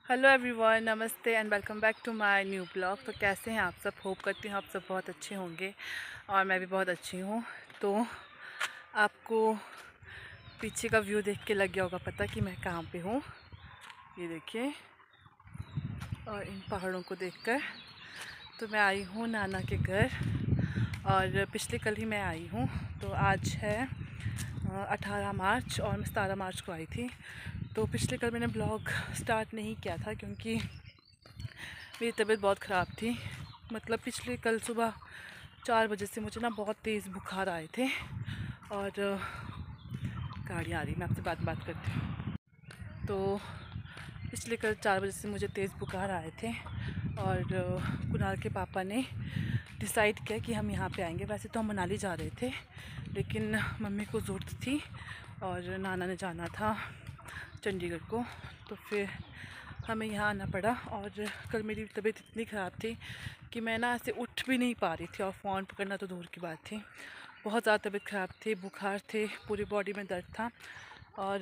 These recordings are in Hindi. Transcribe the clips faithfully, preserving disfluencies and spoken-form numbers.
हेलो एवरीवन, नमस्ते and welcome back to my new blog. तो कैसे हैं आप सब? होप करती हूँ आप सब बहुत अच्छे होंगे और मैं भी बहुत अच्छी हूँ। तो आपको पीछे का व्यू देख के लग गया होगा पता कि मैं कहाँ पे हूँ। ये देखिए, और इन पहाड़ों को देखकर तो मैं आई हूँ नाना के घर, और पिछले कल ही मैं आई हूँ। तो आज है अठारह मार्च और मैं सतारह मार्च को आई थी। तो पिछले कल मैंने ब्लॉग स्टार्ट नहीं किया था क्योंकि मेरी तबीयत बहुत ख़राब थी। मतलब पिछले कल सुबह चार बजे से मुझे ना बहुत तेज़ बुखार आए थे। और गाड़ी आ रही, मैं आपसे बात बात करती हूँ। तो पिछले कल चार बजे से मुझे तेज़ बुखार आए थे और कुणाल के पापा ने डिसाइड किया कि हम यहाँ पे आएंगे। वैसे तो हम मनाली जा रहे थे, लेकिन मम्मी को ज़रूरत थी और नाना ने जाना था चंडीगढ़ को, तो फिर हमें यहाँ आना पड़ा। और कल मेरी तबीयत इतनी ख़राब थी कि मैं ना ऐसे उठ भी नहीं पा रही थी, और फ़ोन पकड़ना तो दूर की बात थी। बहुत ज़्यादा तबीयत ख़राब थी, बुखार थे, पूरी बॉडी में दर्द था और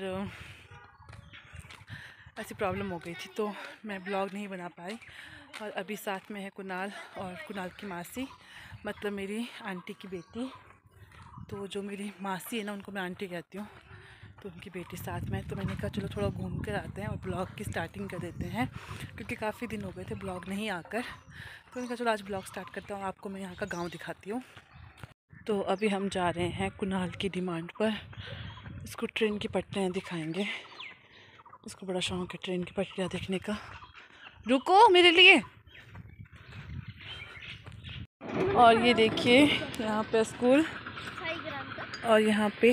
ऐसी प्रॉब्लम हो गई थी, तो मैं ब्लॉग नहीं बना पाई। और अभी साथ में है कुणाल और कुणाल की मासी, मतलब मेरी आंटी की बेटी। तो जो मेरी मासी है ना, उनको मैं आंटी कहती हूँ, तो उनकी बेटी साथ में। तो मैंने कहा चलो थोड़ा घूम कर आते हैं और ब्लॉग की स्टार्टिंग कर देते हैं, क्योंकि काफ़ी दिन हो गए थे ब्लॉग नहीं आकर। तो मैंने कहा चलो आज ब्लॉग स्टार्ट करता हूँ, आपको मैं यहाँ का गांव दिखाती हूँ। तो अभी हम जा रहे हैं कुणाल की डिमांड पर, इसको ट्रेन की पटरियाँ दिखाएंगे। इसको बड़ा शौक है ट्रेन की पटरियाँ देखने का। रुको मेरे लिए। और ये देखिए यहाँ पे स्कूल, और यहाँ पे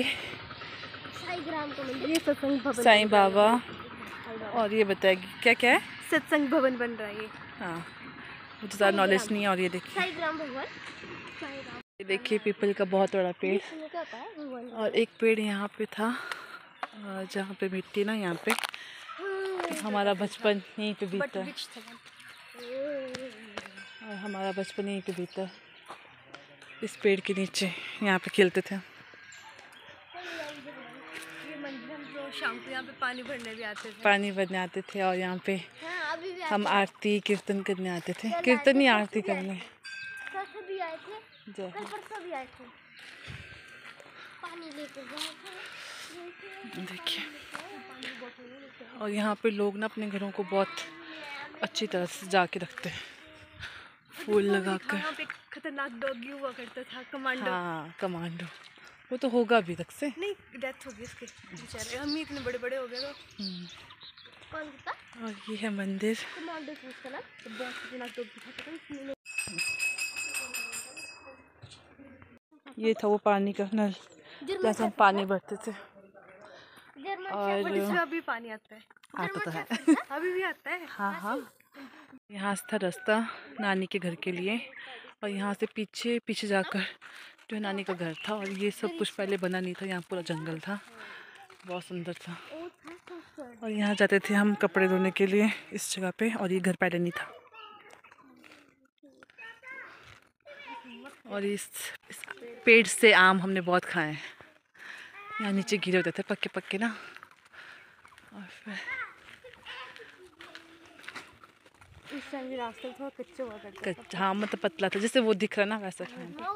ये सत्संग भवन, साईं बाबा। और ये बताएगी क्या क्या है? सत्संग भवन बन रहा है ये। हाँ, मुझे ज़्यादा नॉलेज नहीं है। और ये देखिए, साईग्राम भगवान, ये देखिए पीपल का बहुत बड़ा पेड़। और एक पेड़ यहाँ पे था जहाँ पे मिट्टी ना, यहाँ पे तो हमारा बचपन यहीं पे बीता है, और हमारा बचपन यहीं पे बीता है, इस पेड़ के नीचे। यहाँ पे खेलते थे। ये मंदिर हम जो शाम को यहाँ पे पानी भरने भी आते थे। पानी भरने आते थे, और यहाँ पे हाँ, अभी भी हम आरती कीर्तन करने आते थे। कीर्तन ही आरती करने भी आए थे, कल परसों भी आए थे, पानी लेकर गए थे। देखिए, और यहाँ पे लोग ना अपने घरों को बहुत अच्छी तरह से सजा के रखते हैं, फूल लगाकर। यहाँ पे खतरनाक डॉगी हुआ करता था, कमांडो। हाँ, कमांडो। वो तो होगा अभी तक से, नहीं, डेथ हो गई इसके बेचारे। हम ही इतने बड़े बड़े हो गए तो। कौन था? और ये है मंदिर। कमांडो था उसका नाम। बहुत खतरनाक डॉगी था। ये था वो पानी का नल जहाँ से हम पानी भरते थे। और इसमें अभी पानी आता है। आता तो है अभी भी आता है। हाँ हाँ। यहाँ से था रास्ता नानी के घर के लिए, और यहाँ से पीछे पीछे जाकर जो नानी का घर था। और ये सब कुछ पहले बना नहीं था, यहाँ पूरा जंगल था, बहुत सुंदर था। और यहाँ जाते थे हम कपड़े धोने के लिए इस जगह पे, और ये घर पहले नहीं था। और इस, इस पेड़ से आम हमने बहुत खाए हैं, यहाँ नीचे गिरे होते थे पक्के पक्के ना। और फिर इस टाइम भी रास्ता थोड़ा कच्चा हुआ करता था। हाँ, मतलब पतला था, जैसे वो दिख रहा ना वैसा था।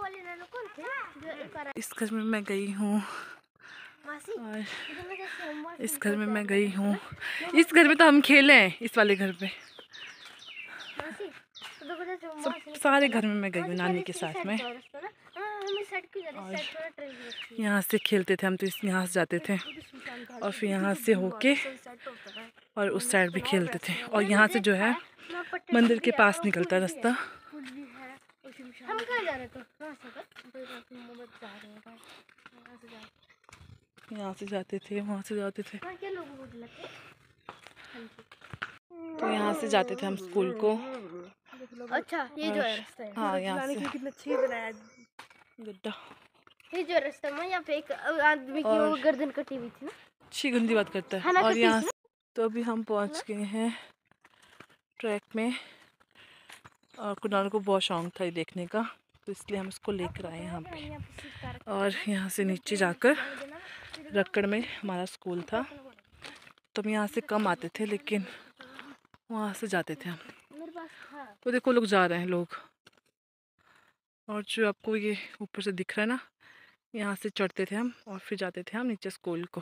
इस घर में मैं गई हूँ, और इस घर में मैं गई हूँ। इस घर में तो हम खेले हैं, इस वाले घर पे। सब सारे घर में मैं गई हूँ नानी के साथ में। और यहाँ से खेलते थे हम, तो इस यहाँ से जाते थे और फिर यहाँ से होके और उस साइड भी खेलते थे। और यहाँ से जो है मंदिर के पास निकलता रास्ता। हम कहाँ जा रहे थे? यहाँ से जाते थे, वहाँ से जाते थे। तो यहाँ से जाते थे हम स्कूल को। अच्छा, ये जो है रास्ता है। हाँ, यहाँ से कितना अच्छी बनाया गड्ढा। ये जो रास्ता में यहाँ पे एक आदमी की वो गर्दन कटी हुई थी ना। अच्छी गंदी बात करता है। और यहाँ तो अभी हम पहुँच गए हैं ट्रैक में, और कुणाल को बहुत शौक था ये देखने का, तो इसलिए हम इसको लेकर आए यहाँ पे। और यहाँ से नीचे जाकर रक्कड़ में हमारा स्कूल था, तो हम यहाँ से कम आते थे, लेकिन वहाँ से जाते थे हम। मेरे पास था। तो देखो लोग जा रहे हैं लोग, और जो आपको ये ऊपर से दिख रहा है ना, यहाँ से चढ़ते थे हम और फिर जाते थे हम नीचे स्कूल को।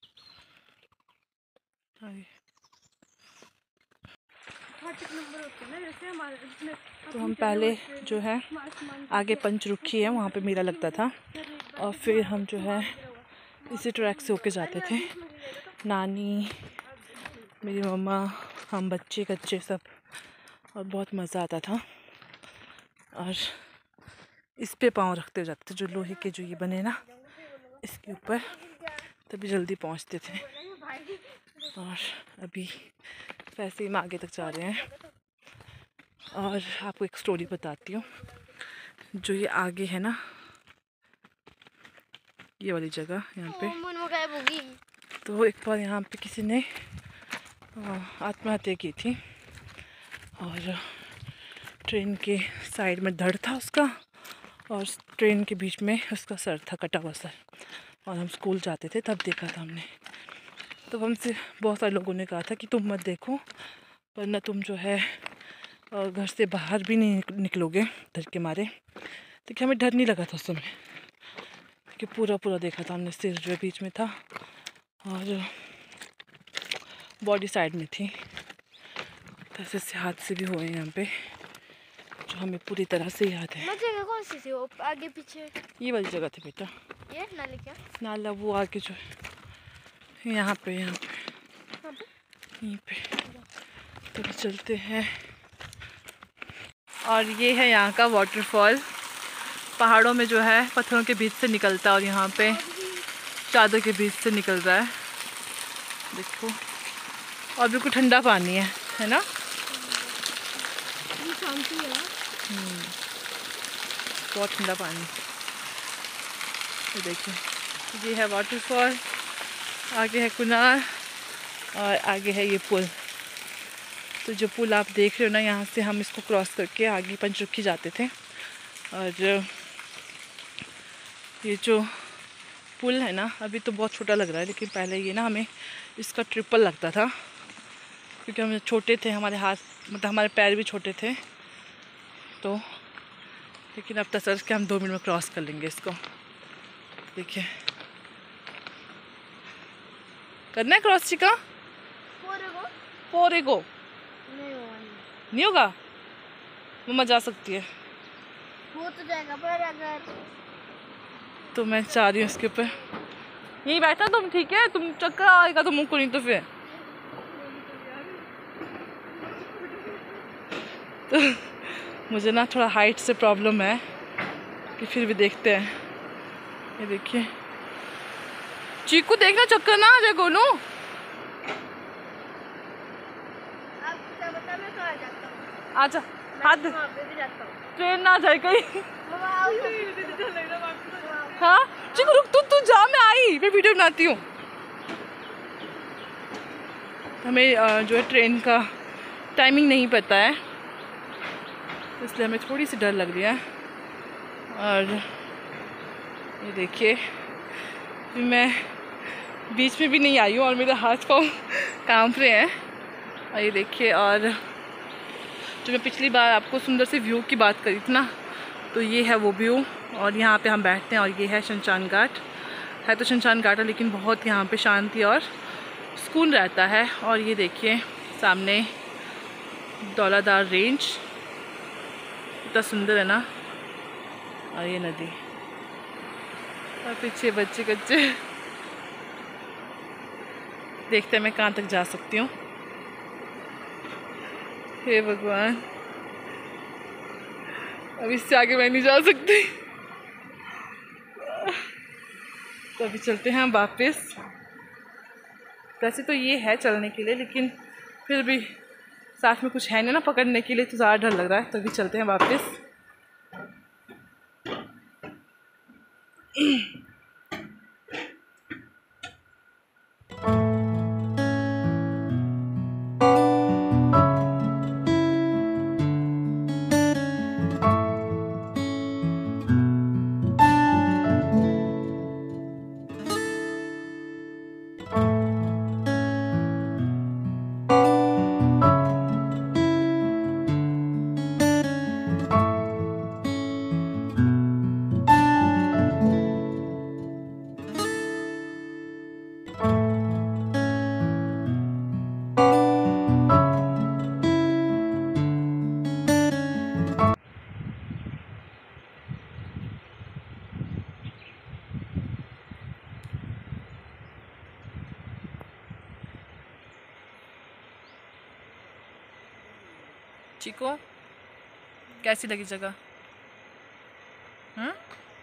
तो हम पहले जो है आगे पंचरुखी है वहाँ पे मेला लगता था, और फिर हम जो है इसी ट्रैक से होके जाते थे, नानी, मेरी मम्मा, हम बच्चे कच्चे सब, और बहुत मज़ा आता था। और इस पे पाँव रखते जाते थे, जो लोहे के जो ये बने ना इसके ऊपर, तभी जल्दी पहुँचते थे। और अभी वैसे ही हम आगे तक जा रहे हैं। और आपको एक स्टोरी बताती हूँ, जो ये आगे है ना ये वाली जगह, यहाँ पे तो एक बार यहाँ पे किसी ने आत्महत्या की थी, और ट्रेन के साइड में धड़ था उसका, और ट्रेन के बीच में उसका सर था, कटा हुआ सर। और हम स्कूल जाते थे तब देखा था हमने। तो हमसे बहुत सारे लोगों ने कहा था कि तुम मत देखो, वरना तुम जो है घर से बाहर भी नहीं निकलोगे डर के मारे। देखिए हमें डर नहीं लगा था उस समय, कि पूरा पूरा देखा था हमने, सिर जो बीच में था और बॉडी साइड में थी। तो ऐसे से हादसे भी हुए यहाँ पे, जो हमें पूरी तरह से याद है। जगह कौन सी थी वो आगे पीछे? ये वाली जगह थी बेटा, ये नाले क्या? नाला वो आगे जो है यहाँ पे, यहाँ पे यहीं पे। तो चलते हैं। और ये है यहाँ का वाटरफॉल, पहाड़ों में जो है पत्थरों के बीच से निकलता है, और यहाँ पे चादर के बीच से निकल रहा है, देखो। और बिल्कुल ठंडा पानी है, है ना? शांति है, बहुत ठंडा पानी। ये देखिए, ये है वाटरफॉल, आगे है कुनार, और आगे है ये पुल। तो जो पुल आप देख रहे हो ना, यहाँ से हम इसको क्रॉस करके आगे पंचरुखी जाते थे। और ये जो पुल है ना, अभी तो बहुत छोटा लग रहा है, लेकिन पहले ये ना हमें इसका ट्रिपल लगता था, क्योंकि हम छोटे थे, हमारे हाथ मतलब हमारे पैर भी छोटे थे। तो लेकिन अब तक सर के हम दो मिनट में क्रॉस कर लेंगे इसको। देखिए, करना है क्रॉस चिका? पोरे गो नहीं होगा, मम्मा जा सकती है। हो तो जाएगा, पर अगर तो मैं चाह रही हूँ इसके ऊपर यहीं बैठा तुम, ठीक है? तुम चक्कर आएगा तो मुँह को, नहीं तो फिर तो मुझे ना थोड़ा हाइट से प्रॉब्लम है, कि फिर भी देखते हैं। ये देखिए, चीकू देखना चक्कर ना आ जाए गोलू। आजा, हाथ ट्रेन ना जाए कहीं। हाँ चीकू रुक, तू तू जा, मैं आई, मैं वीडियो बनाती हूँ। हमें जो है ट्रेन का टाइमिंग नहीं पता है, इसलिए हमें थोड़ी सी डर लग रही है। और ये देखिए, मैं बीच में भी नहीं आई हूँ और मेरे हाथ पाँव कांप रहे हैं। और ये देखिए, और जो मैं पिछली बार आपको सुंदर से व्यू की बात करी थी ना, तो ये है वो व्यू। और यहाँ पे हम बैठते हैं, और ये है शमशान घाट। है तो शमशान घाट है, लेकिन बहुत यहाँ पे शांति और सुकून रहता है। और ये देखिए सामने दौलाधार रेंज, इतना सुंदर है ना, और ये नदी, और पीछे बच्चे कच्चे। देखते हैं मैं कहाँ तक जा सकती हूँ। हे भगवान, अब इससे आगे मैं नहीं जा सकती। तो अभी चलते हैं हम वापस। वैसे तो ये है चलने के लिए, लेकिन फिर भी साथ में कुछ है नहीं ना पकड़ने के लिए, तो ज़्यादा डर लग रहा है। तो अभी चलते हैं वापस। चिको कैसी लगी जगह? हम्म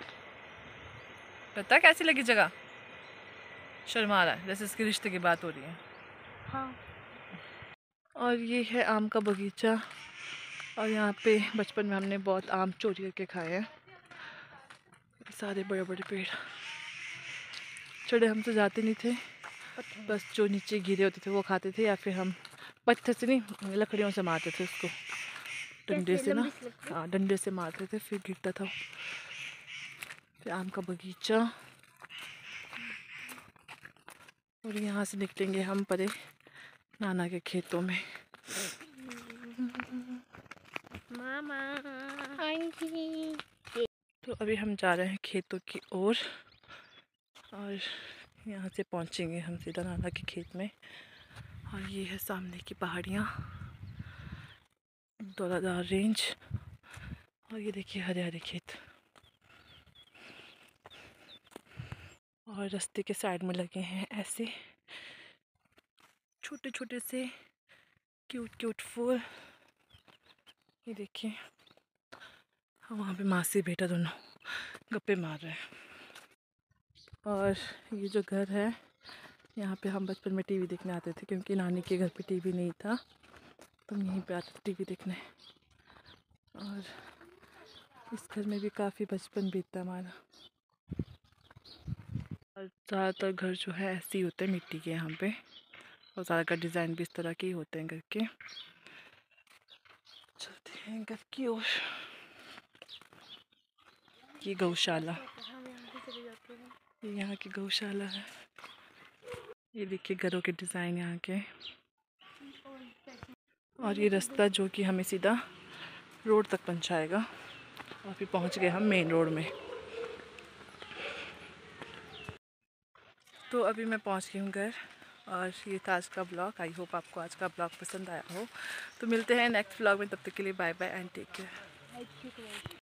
पता कैसी लगी जगह? शर्मा रहा है जैसे इसके रिश्ते की बात हो रही है। हाँ। और ये है आम का बगीचा और यहाँ पे बचपन में हमने बहुत आम चोरी करके खाए हैं। सारे बड़े बड़े पेड़, चढ़े हम तो जाते नहीं थे, बस जो नीचे गिरे होते थे वो खाते थे, या फिर हम पत्थर से नहीं लकड़ियों से मारते थे उसको, डंडे से ना। हाँ डंडे से मारते थे फिर गिरता था। फिर आम का बगीचा और यहाँ से निकलेंगे हम परे नाना के खेतों में। मामा तो अभी हम जा रहे हैं खेतों की ओर और, और यहाँ से पहुँचेंगे हम सीधा नाना के खेत में। और ये है सामने की पहाड़ियाँ, दौलाधार रेंज, और ये देखिए हरे हरे खेत। और रास्ते के साइड में लगे हैं ऐसे छोटे छोटे से क्यूट क्यूट फूल। ये देखिए वहाँ पे मासी बेटा दोनों गप्पे मार रहे हैं। और ये जो घर है यहाँ पे हम बचपन में टीवी देखने आते थे, क्योंकि नानी के घर पे टीवी नहीं था तो हम यहीं पे आते थे टीवी देखने। और इस घर में भी काफ़ी बचपन बीतता हमारा। और ज़्यादातर घर जो है ऐसे ही होते हैं मिट्टी के यहाँ पे, और ज़्यादातर डिज़ाइन भी इस तरह के ही होते हैं घर के। चलते हैं घर की ओर। ये गौशाला, ये यहाँ की गौशाला है। ये देखिए घरों के डिज़ाइन यहाँ के। और ये रास्ता जो कि हमें सीधा रोड तक पहुँचाएगा, और फिर पहुँच गए हम मेन रोड में। तो अभी मैं पहुँच गई हूँ घर, और ये था आज का ब्लॉग। आई होप आपको आज का ब्लॉग पसंद आया हो। तो मिलते हैं नेक्स्ट ब्लॉग में, तब तक के लिए bye bye and take care.